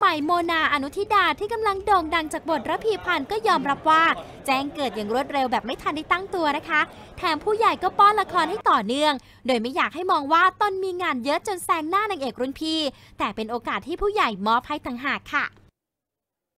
ฝ่ายโมนาอนุทิดาที่กำลังโด่งดังจากบทระพีพันธ์ก็ยอมรับว่าแจ้งเกิดอย่างรวดเร็วแบบไม่ทันได้ตั้งตัวนะคะแถมผู้ใหญ่ก็ป้อนละครให้ต่อเนื่องโดยไม่อยากให้มองว่าตนมีงานเยอะจนแซงหน้านางเอกรุ่นพี่แต่เป็นโอกาสที่ผู้ใหญ่มอบให้ต่างหากค่ะ